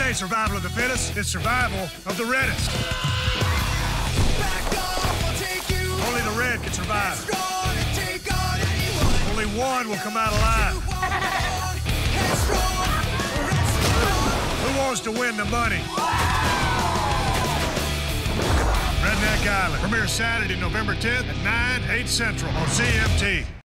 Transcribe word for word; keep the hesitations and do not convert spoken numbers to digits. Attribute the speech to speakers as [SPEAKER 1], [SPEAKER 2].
[SPEAKER 1] ain't survival of the fittest, it's survival of the reddest. Only the red can survive. Only one will come out alive. Who wants to win the money? Redneck Island premieres Saturday, November tenth at nine, eight Central on C M T.